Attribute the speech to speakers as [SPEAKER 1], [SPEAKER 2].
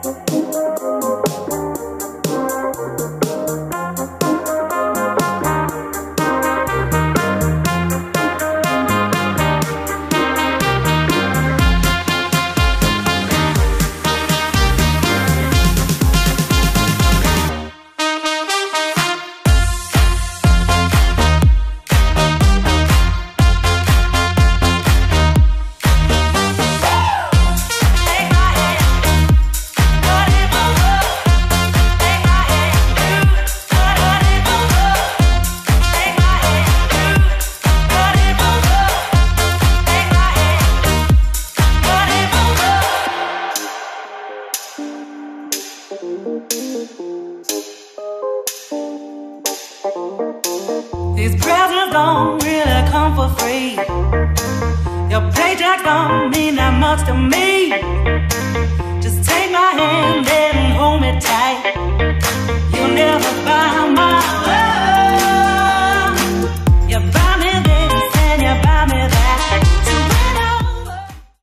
[SPEAKER 1] These presents don't really come for free. Your paycheck don't mean that much to me.